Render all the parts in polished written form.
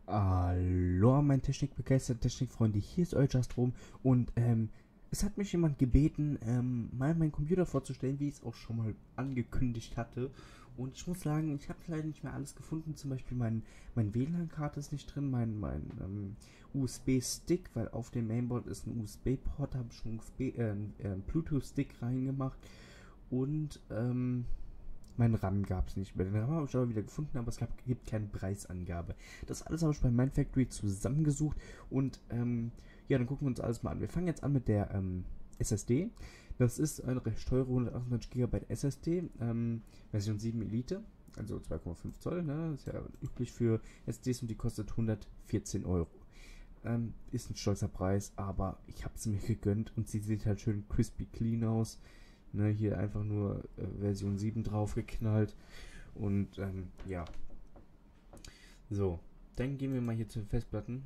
Hallo, mein technikbegeisterten Technikfreunde, hier ist euer Justrom und es hat mich jemand gebeten, mal meinen Computer vorzustellen, wie ich es auch schon mal angekündigt hatte. Und ich muss sagen, ich habe leider nicht mehr alles gefunden. Zum Beispiel mein WLAN-Karte ist nicht drin, mein USB-Stick, weil auf dem Mainboard ist ein USB-Port, da habe ich schon Bluetooth-Stick reingemacht. Und mein RAM gab es nicht mehr. Den RAM habe ich aber wieder gefunden, aber es gibt keine Preisangabe. Das alles habe ich bei Mindfactory zusammengesucht und ja, dann gucken wir uns alles mal an. Wir fangen jetzt an mit der SSD. Das ist eine recht teure 128 GB SSD, Version 7 Elite, also 2,5 Zoll. Ne? Das ist ja üblich für SSDs und die kostet 114 Euro. Ist ein stolzer Preis, aber ich habe sie mir gegönnt und sie sieht halt schön crispy clean aus. Ne, hier einfach nur Version 7 draufgeknallt. Und ja. So, dann gehen wir mal hier zu den Festplatten.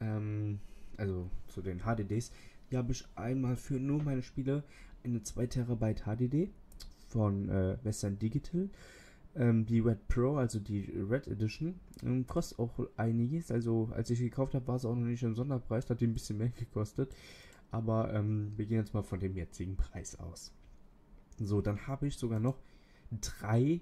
Also zu den HDDs. Hier habe ich einmal für nur meine Spiele eine 2 TB HDD von Western Digital. Die Red Pro, also die Red Edition, kostet auch einiges. Also als ich sie gekauft habe, war es auch noch nicht im Sonderpreis, hat die ein bisschen mehr gekostet. Aber wir gehen jetzt mal von dem jetzigen Preis aus. So, dann habe ich sogar noch 3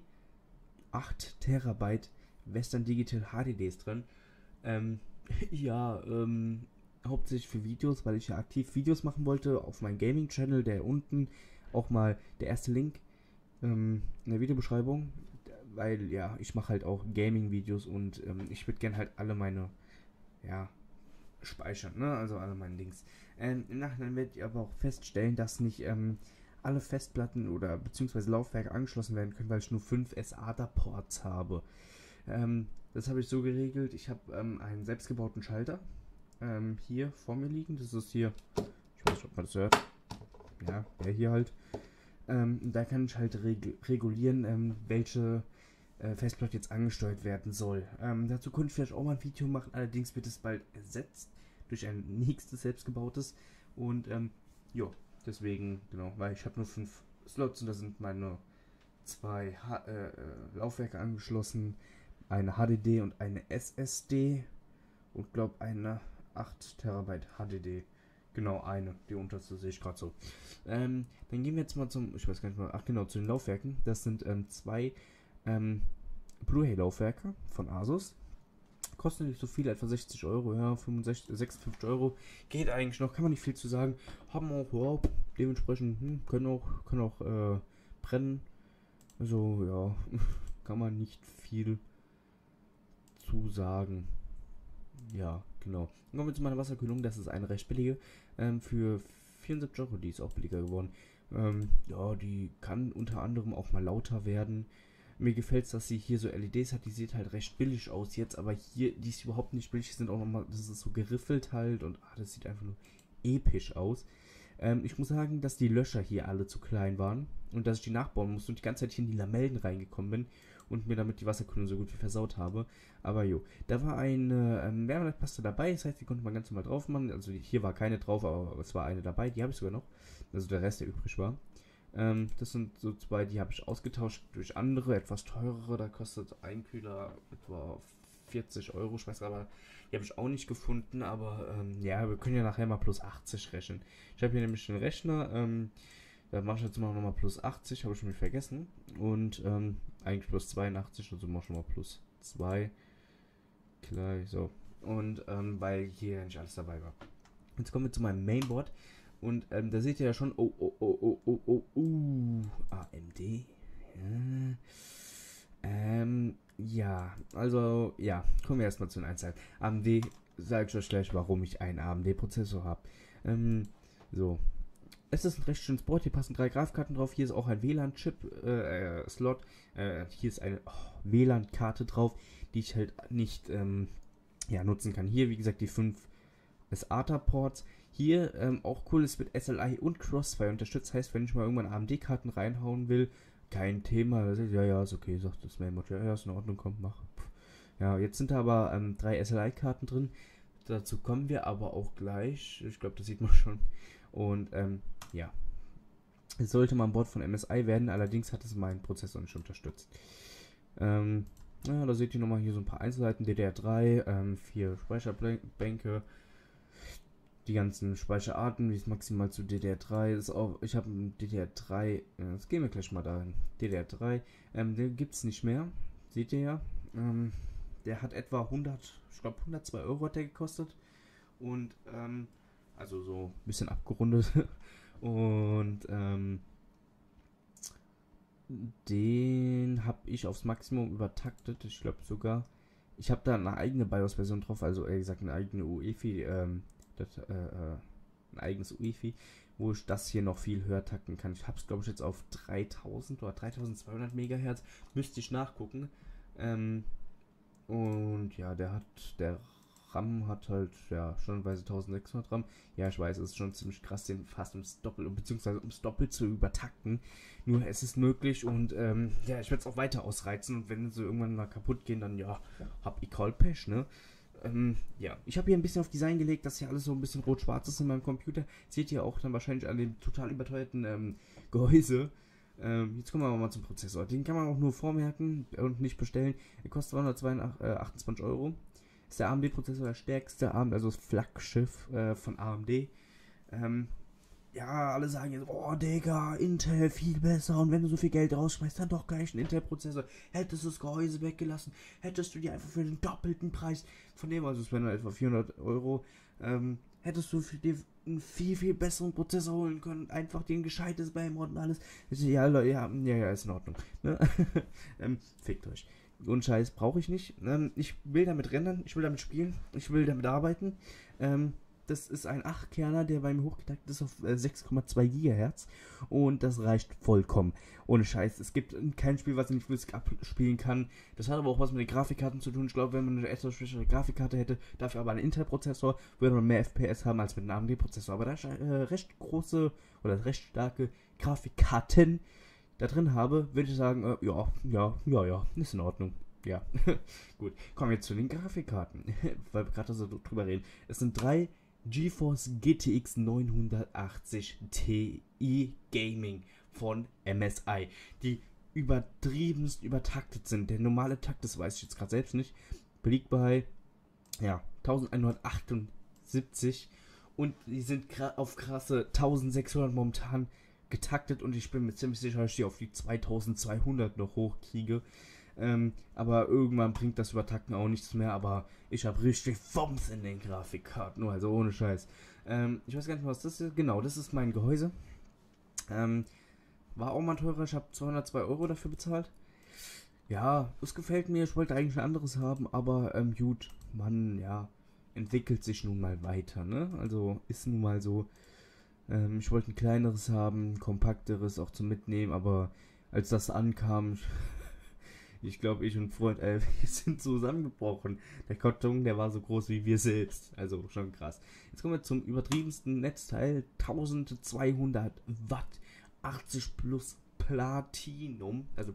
8 Terabyte Western Digital HDDs drin. Ähm, ja, hauptsächlich für Videos, weil ich ja aktiv Videos machen wollte auf meinem Gaming-Channel, der unten auch mal der erste Link in der Videobeschreibung, weil ja, ich mache halt auch Gaming-Videos und ich würde gerne halt alle meine, ja, speichern, ne? Also alle meine Links. Im Nachhinein werdet ihr aber auch feststellen, dass nicht alle Festplatten oder beziehungsweise Laufwerke angeschlossen werden können, weil ich nur 5 SATA-Ports habe. Das habe ich so geregelt. Ich habe einen selbstgebauten Schalter hier vor mir liegen. Das ist hier, ich weiß nicht, ob man das hört. Ja, der hier halt. Da kann ich halt regulieren, welche Festplatte jetzt angesteuert werden soll. Dazu könnte ich vielleicht auch mal ein Video machen, allerdings wird es bald ersetzt durch ein nächstes selbstgebautes. Und ja, deswegen, genau, weil ich habe nur 5 Slots und da sind meine 2 Laufwerke angeschlossen, eine HDD und eine SSD und glaube eine 8 Terabyte HDD. Genau, eine, die unterste sehe ich gerade so. Dann gehen wir jetzt mal zum, ich weiß gar nicht mal, ach genau, zu den Laufwerken. Das sind 2 Blu-ray-Laufwerke von Asus. Kostet nicht so viel, etwa 60 Euro, ja, 65, 56 Euro. Geht eigentlich noch, kann man nicht viel zu sagen. Haben auch, ja, dementsprechend, können auch brennen. Also, ja, kann man nicht viel zu sagen. Ja, genau. Dann kommen wir zu meiner Wasserkühlung. Das ist eine recht billige. Für 74 Euro, die ist auch billiger geworden. Ja, die kann unter anderem auch mal lauter werden. Mir gefällt es, dass sie hier so LEDs hat. Die sieht halt recht billig aus jetzt, aber hier, die ist überhaupt nicht billig. Die sind auch nochmal, das ist so geriffelt halt und das sieht einfach nur episch aus. Ich muss sagen, dass die Löcher hier alle zu klein waren und dass ich die nachbauen musste und die ganze Zeit hier in die Lamellen reingekommen bin und mir damit die Wasserkühlung so gut wie versaut habe. Aber jo, da war eine Wärmeleitpaste dabei, das heißt, die konnte man ganz normal drauf machen. Also hier war keine drauf, aber es war eine dabei, die habe ich sogar noch. Also der Rest, der übrig war. Das sind so 2, die habe ich ausgetauscht durch andere, etwas teurere. Da kostet ein Kühler etwa 40 Euro. Ich weiß aber, die habe ich auch nicht gefunden. Aber ja, wir können ja nachher mal plus 80 rechnen. Ich habe hier nämlich den Rechner. Da mache ich jetzt mal nochmal plus 80, habe ich schon wieder vergessen. Und eigentlich plus 82, also mach schon mal plus 2. Gleich so. Und weil hier nicht alles dabei war. Jetzt kommen wir zu meinem Mainboard. Und da seht ihr ja schon, AMD. Ja, also, ja, kommen wir erstmal zu den Einzelheiten. AMD, sage ich euch gleich, warum ich einen AMD-Prozessor habe. So. Es ist ein recht schönes Board, hier passen 3 Grafikkarten drauf, hier ist auch ein WLAN-Chip, Slot, hier ist eine WLAN-Karte drauf, die ich halt nicht, ja, nutzen kann. Hier, wie gesagt, die 5 SATA-Ports. Hier auch cool, es wird SLI und Crossfire unterstützt. Heißt, wenn ich mal irgendwann AMD-Karten reinhauen will, kein Thema. Ja, ja, ist okay, sagt das Mainboard. Ja, ja, ist in Ordnung, komm, mach. Ja, jetzt sind da aber 3 SLI-Karten drin. Dazu kommen wir aber auch gleich. Ich glaube, das sieht man schon. Und ja, es sollte mal ein Board von MSI werden, allerdings hat es meinen Prozessor nicht unterstützt. Ja, da seht ihr nochmal hier so ein paar Einzelheiten. DDR3, 4 Speicherbänke, die ganzen Speicherarten, wie es maximal zu DDR3 ist. Auch, ich habe einen DDR3, jetzt gehen wir gleich mal dahin. DDR3, den gibt es nicht mehr, seht ihr ja. Der hat etwa 100, ich glaube 102 Euro hat der gekostet. Und, also so ein bisschen abgerundet. Und, den habe ich aufs Maximum übertaktet. Ich glaube sogar, ich habe da eine eigene BIOS-Version drauf, also ehrlich gesagt eine eigene UEFI, ein eigenes UEFI, wo ich das hier noch viel höher takten kann. Ich habe es, glaube ich, jetzt auf 3000 oder 3200 Megahertz. Müsste ich nachgucken. Und ja, der RAM hat halt, ja, stellenweise 1600 RAM. Ja, ich weiß, es ist schon ziemlich krass, den fast ums Doppel, beziehungsweise ums Doppel zu übertakten. Nur es ist möglich und ja, ich werde es auch weiter ausreizen. Und wenn sie irgendwann mal kaputt gehen, dann ja, hab ich halt Pech, ne? Ja, ich habe hier ein bisschen auf Design gelegt, dass hier alles so ein bisschen rot-schwarz ist in meinem Computer. Seht ihr auch dann wahrscheinlich an dem total überteuerten Gehäuse. Jetzt kommen wir mal zum Prozessor. Den kann man auch nur vormerken und nicht bestellen. Er kostet 228 Euro. Ist der AMD-Prozessor der stärkste, also das Flaggschiff von AMD. Ja, alle sagen jetzt, oh Digga, Intel viel besser und wenn du so viel Geld rausschmeißt, dann doch gleich einen Intel-Prozessor. Hättest du das Gehäuse weggelassen, hättest du dir einfach für den doppelten Preis von dem, also es wären etwa 400 Euro, hättest du für dir einen viel, viel besseren Prozessor holen können, einfach den gescheites Beimod und alles. Ja, ja, ist in Ordnung. Ne? Fickt euch. Und Scheiß brauche ich nicht. Ich will damit rendern, ich will damit spielen, ich will damit arbeiten. Das ist ein 8-Kerner, der bei mir hochgetaktet ist auf 6,2 GHz und das reicht vollkommen. Ohne Scheiß. Es gibt kein Spiel, was ich nicht flüssig abspielen kann. Das hat aber auch was mit den Grafikkarten zu tun. Ich glaube, wenn man eine etwas schwächere Grafikkarte hätte, dafür aber einen Intel-Prozessor, würde man mehr FPS haben als mit einem AMD-Prozessor. Aber da ich recht große oder recht starke Grafikkarten da drin habe, würde ich sagen, ja, ist in Ordnung. Ja, gut. Kommen wir jetzt zu den Grafikkarten, weil wir gerade so drüber reden. Es sind drei GeForce GTX 980 Ti Gaming von MSI, die übertriebenst übertaktet sind. Der normale Takt, das weiß ich jetzt gerade selbst nicht, liegt bei ja, 1178 und die sind auf krasse 1600 momentan getaktet und ich bin mir ziemlich sicher, dass ich die auf die 2200 noch hochkriege. Aber irgendwann bringt das Übertakten auch nichts mehr, aber ich habe richtig Wumms in den Grafikkarten, also ohne Scheiß. Ich weiß gar nicht mehr, was das ist. Genau, das ist mein Gehäuse. War auch mal teurer, ich habe 202 Euro dafür bezahlt. Ja, es gefällt mir, ich wollte eigentlich ein anderes haben, aber gut, man, ja, entwickelt sich nun mal weiter, ne? Also ist nun mal so. Ich wollte ein kleineres haben, ein kompakteres auch zum Mitnehmen, aber als das ankam, ich glaube, ich und Freund, wir sind zusammengebrochen. Der Karton, der war so groß wie wir selbst. Also schon krass. Jetzt kommen wir zum übertriebensten Netzteil. 1200 Watt, 80 plus Platinum. Also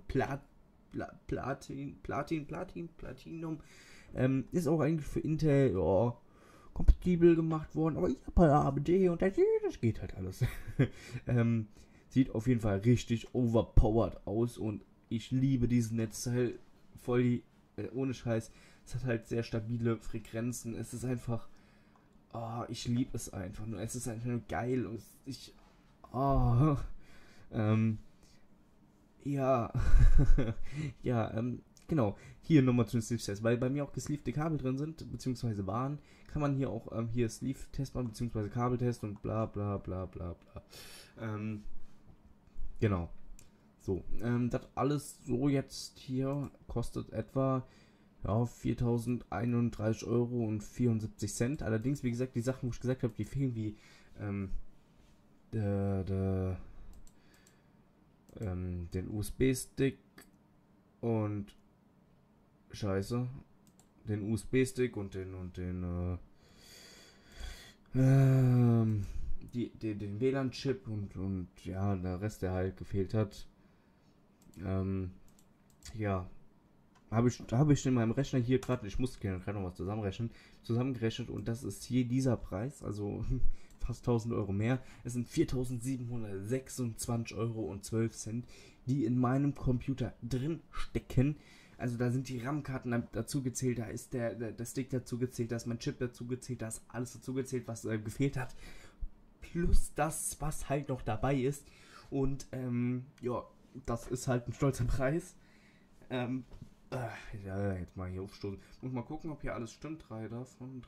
Platinum. Ist auch eigentlich für Intel, ja, kompatibel gemacht worden. Aber ich habe halt AMD und das geht halt alles. Sieht auf jeden Fall richtig overpowered aus und ich liebe diesen Netzteil voll die, ohne Scheiß. Es hat halt sehr stabile Frequenzen. Es ist einfach, ich liebe es einfach nur. Es ist einfach nur geil und ja, ja, genau. Hier nochmal zu den Sleeve-Tests, weil bei mir auch gesleevte Kabel drin sind, beziehungsweise waren, kann man hier auch hier Sleeve-Test machen, beziehungsweise Kabeltest und bla bla bla bla bla. Genau. So, das alles so jetzt hier kostet etwa ja, 4.031 Euro und 74 Cent. Allerdings, wie gesagt, die Sachen, wo ich gesagt habe, die fehlen wie den USB-Stick und Scheiße, den USB-Stick und den WLAN-Chip und ja, der Rest, der halt gefehlt hat. Ja, habe ich in meinem Rechner hier gerade, ich musste gerade noch was zusammengerechnet und das ist hier dieser Preis, also fast 1000 Euro mehr. Es sind 4.726 Euro und 12 Cent, die in meinem Computer drin stecken. Also da sind die RAM-Karten dazu gezählt, da ist der Stick dazu gezählt, da ist mein Chip dazu gezählt, da ist alles dazu gezählt, was gefehlt hat. Plus das, was halt noch dabei ist. Und ja, das ist halt ein stolzer Preis. Ja, jetzt mal hier aufstoßen. Muss mal gucken, ob hier alles stimmt. 3 davon,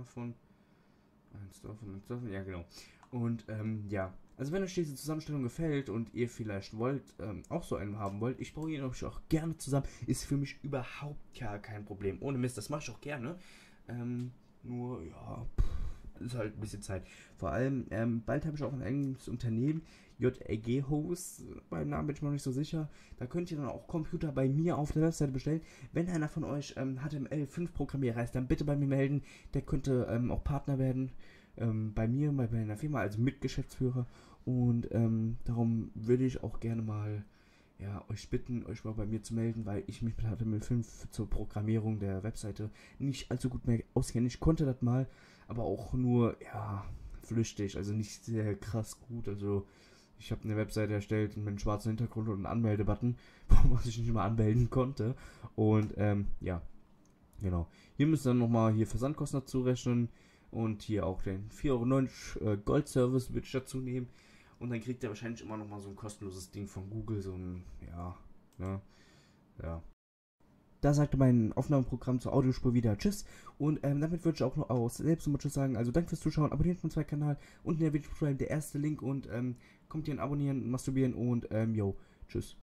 1 davon, 1 davon, ja genau. Und ja, also wenn euch diese Zusammenstellung gefällt und ihr vielleicht wollt, auch so einen haben wollt, ich baue ihn euch auch gerne zusammen. Ist für mich überhaupt gar kein Problem. Ohne Mist, das mache ich auch gerne. Nur, ja, ist halt ein bisschen Zeit. Vor allem, bald habe ich auch ein eigenes Unternehmen, JRG Host, beim Namen bin ich mir noch nicht so sicher. Da könnt ihr dann auch Computer bei mir auf der Webseite bestellen. Wenn einer von euch HTML5 Programmierer ist, dann bitte bei mir melden. Der könnte auch Partner werden bei mir, bei meiner Firma, also Mitgeschäftsführer. Und darum würde ich auch gerne mal euch bitten, euch mal bei mir zu melden, weil ich mich mit HTML5 zur Programmierung der Webseite nicht allzu gut mehr auskenne. Ich konnte das mal, aber auch nur, flüchtig, also nicht sehr krass gut. Also ich habe eine Webseite erstellt mit einem schwarzen Hintergrund und einen Anmeldebutton, wo man sich nicht mal anmelden konnte. Und ja, genau. Hier müsst ihr dann nochmal hier Versandkosten dazu rechnen und hier auch den 4,90 € Gold-Service würde ich dazu nehmen. Und dann kriegt ihr wahrscheinlich immer nochmal so ein kostenloses Ding von Google, so ein, ja. Da sagte mein Aufnahmeprogramm zur Audiospur wieder Tschüss. Und damit würde ich auch noch selbst nochmal Tschüss sagen. Also danke fürs Zuschauen, abonniert meinen zweiten Kanal. Unten in der Videobeschreibung der erste Link und kommt hier an Abonnieren, Masturbieren und Tschüss.